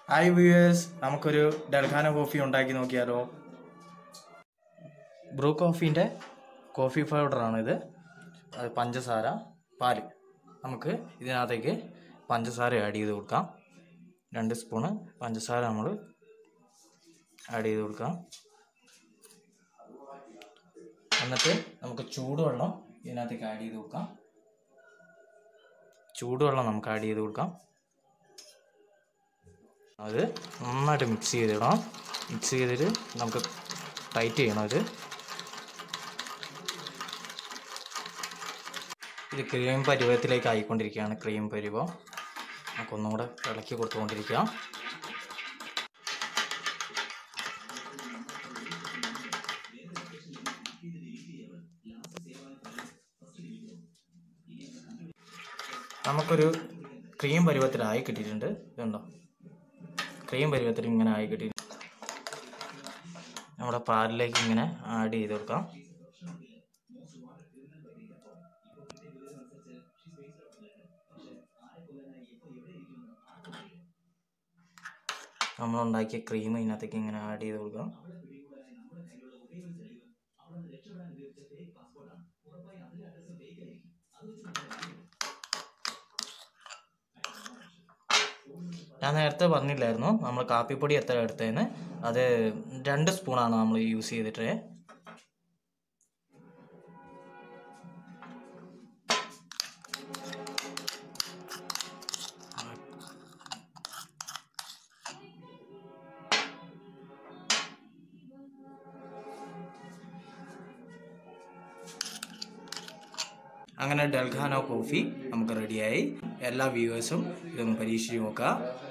Hi viewers, നമുക്കൊരു ഡൽഗാന coffee ഉണ്ടാക്കി നോക്കിയാലോ. ബ്രൂ കോഫീൻ്റെ കോഫി പൗഡറാണ് ഇത്. അത് പഞ്ചസാര, പാല്. നമുക്ക് ഇതിനകത്തേക്ക് പഞ്ചസാര ആഡ് ചെയ്ത് കൊടുക്കാം. 2 സ്പൂണ് പഞ്ചസാര നമ്മൾ ആഡ് ചെയ്ത് കൊടുക്കാം. എന്നിട്ട് നമുക്ക് ചൂടുവെള്ളം ഇതിനകത്തേക്ക് ആഡ് ചെയ്ത് കൊടുക്കാം. അത് നന്നായിട്ട് മിക്സ് ചെയ്തിടണം. മിക്സ് ചെയ്തിട്ട് നമുക്ക് ടൈറ്റ് ചെയ്യണം. ഇത് ക്രീം പരുവത്തിലേക്ക് ആയിക്കൊണ്ടിരിക്കുകയാണ്. ക്രീം പരുവം നമുക്കൊന്നും കൂടെ ഇളക്കി കൊടുത്തുകൊണ്ടിരിക്കാം. നമുക്കൊരു ക്രീം പരുവത്തിലായി കിട്ടിയിട്ടുണ്ട്. ഇതുണ്ടോ, ക്രീം പരുവത്തിൽ ഇങ്ങനെ ആയി കിട്ടിയിട്ടുണ്ട്. നമ്മുടെ പാലിലേക്ക് ഇങ്ങനെ ആഡ് ചെയ്ത് കൊടുക്കാം. നമ്മളുണ്ടാക്കിയ ക്രീം ഇതിനകത്തേക്ക് ഇങ്ങനെ ആഡ് ചെയ്ത് കൊടുക്കാം. ഞാൻ നേരത്തെ പറഞ്ഞില്ലായിരുന്നു നമ്മൾ കാപ്പിപ്പൊടി എത്ര എടുത്തതെന്ന്. അത് 2 സ്പൂണാണ് നമ്മൾ യൂസ് ചെയ്തിട്ട്. അങ്ങനെ ഡൽഗാന കോഫി നമുക്ക് റെഡിയായി. എല്ലാ വ്യൂവേഴ്സും ഇതൊന്ന് പരീക്ഷിച്ച് നോക്കുക.